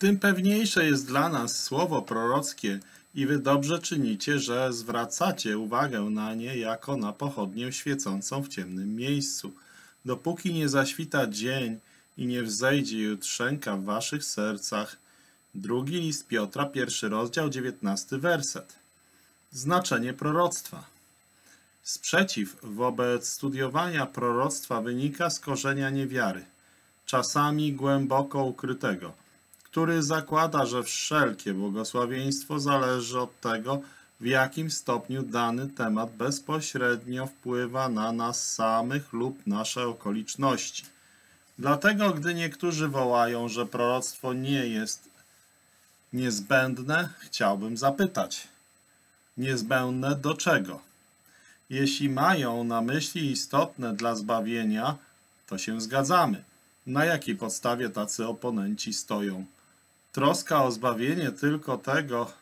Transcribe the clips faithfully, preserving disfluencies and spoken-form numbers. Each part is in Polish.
Tym pewniejsze jest dla nas słowo prorockie i wy dobrze czynicie, że zwracacie uwagę na nie jako na pochodnię świecącą w ciemnym miejscu, dopóki nie zaświta dzień i nie wzejdzie jutrzenka w waszych sercach. Drugi list Piotra, pierwszy rozdział, dziewiętnasty werset. Znaczenie proroctwa. Sprzeciw wobec studiowania proroctwa wynika z korzenia niewiary, czasami głęboko ukrytego, który zakłada, że wszelkie błogosławieństwo zależy od tego, w jakim stopniu dany temat bezpośrednio wpływa na nas samych lub nasze okoliczności. Dlatego, gdy niektórzy wołają, że proroctwo nie jest niezbędne, chciałbym zapytać, niezbędne do czego? Jeśli mają na myśli istotne dla zbawienia, to się zgadzamy. Na jakiej podstawie tacy oponenci stoją? Troska o zbawienie tylko tego,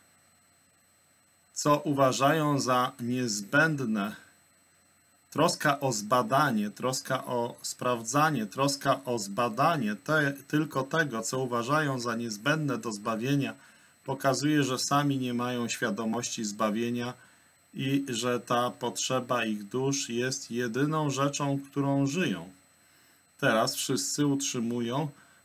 co uważają za niezbędne, troska o zbadanie, troska o sprawdzanie, troska o zbadanie te, tylko tego, co uważają za niezbędne do zbawienia, pokazuje, że sami nie mają świadomości zbawienia i że ta potrzeba ich dusz jest jedyną rzeczą, którą żyją. Teraz wszyscy utrzymują,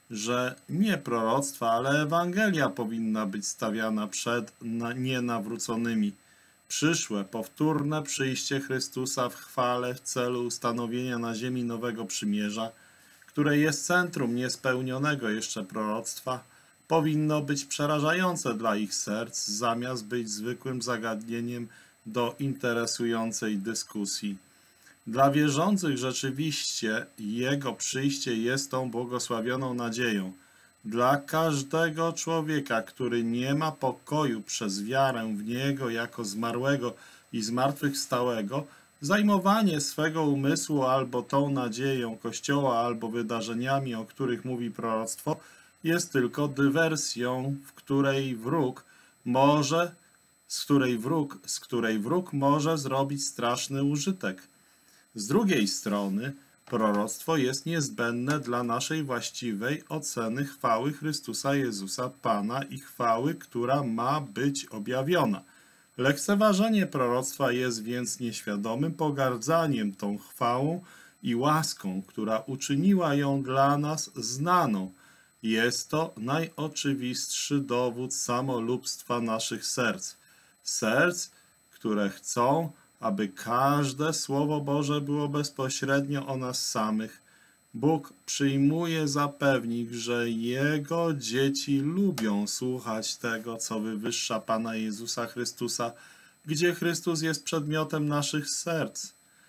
że nie proroctwa, ale Ewangelia powinna być stawiana przed nienawróconymi. Przyszłe, powtórne przyjście Chrystusa w chwale w celu ustanowienia na ziemi nowego przymierza, które jest centrum niespełnionego jeszcze proroctwa, powinno być przerażające dla ich serc, zamiast być zwykłym zagadnieniem do interesującej dyskusji. Dla wierzących rzeczywiście Jego przyjście jest tą błogosławioną nadzieją. Dla każdego człowieka, który nie ma pokoju przez wiarę w Niego jako zmarłego i zmartwychwstałego, zajmowanie swego umysłu albo tą nadzieją Kościoła, albo wydarzeniami, o których mówi proroctwo, jest tylko dywersją, w której wróg może, z której wróg, z której wróg może zrobić straszny użytek. Z drugiej strony, proroctwo jest niezbędne dla naszej właściwej oceny chwały Chrystusa Jezusa Pana i chwały, która ma być objawiona. Lekceważenie proroctwa jest więc nieświadomym pogardzaniem tą chwałą i łaską, która uczyniła ją dla nas znaną. Jest to najoczywistszy dowód samolubstwa naszych serc. Serc, które chcą, aby każde Słowo Boże było bezpośrednio o nas samych. Bóg przyjmuje za pewnik, że Jego dzieci lubią słuchać tego, co wywyższa Pana Jezusa Chrystusa, gdzie Chrystus jest przedmiotem naszych serc.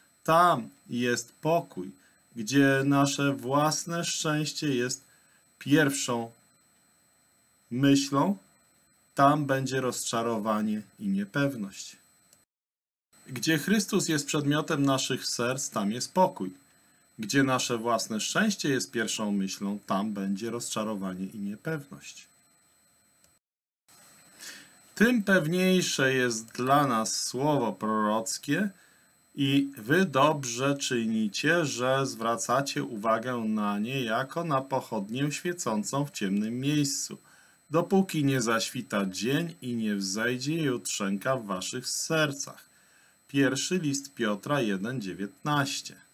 Tam jest pokój, gdzie nasze własne szczęście jest pierwszą myślą, tam będzie rozczarowanie i niepewność. Gdzie Chrystus jest przedmiotem naszych serc, tam jest pokój. Gdzie nasze własne szczęście jest pierwszą myślą, tam będzie rozczarowanie i niepewność. Tym pewniejsze jest dla nas słowo prorockie i wy dobrze czynicie, że zwracacie uwagę na nie jako na pochodnię świecącą w ciemnym miejscu, dopóki nie zaświta dzień i nie wzejdzie jutrzenka w waszych sercach. Pierwszy list Piotra jeden, dziewiętnaście.